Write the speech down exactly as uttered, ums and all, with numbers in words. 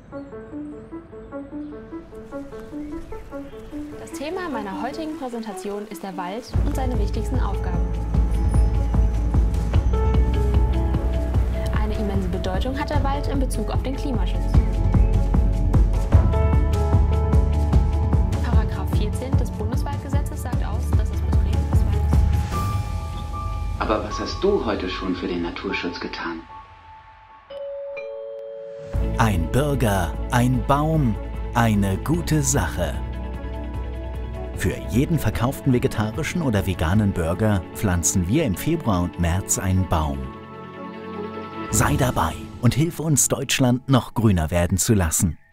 Das Thema meiner heutigen Präsentation ist der Wald und seine wichtigsten Aufgaben. Eine immense Bedeutung hat der Wald in Bezug auf den Klimaschutz. Paragraph vierzehn des Bundeswaldgesetzes sagt aus, dass das Betreten des Waldes. Aber was hast du heute schon für den Naturschutz getan? Ein Bürger, ein Baum, eine gute Sache. Für jeden verkauften vegetarischen oder veganen Burger pflanzen wir im Februar und März einen Baum. Sei dabei und hilf uns, Deutschland noch grüner werden zu lassen.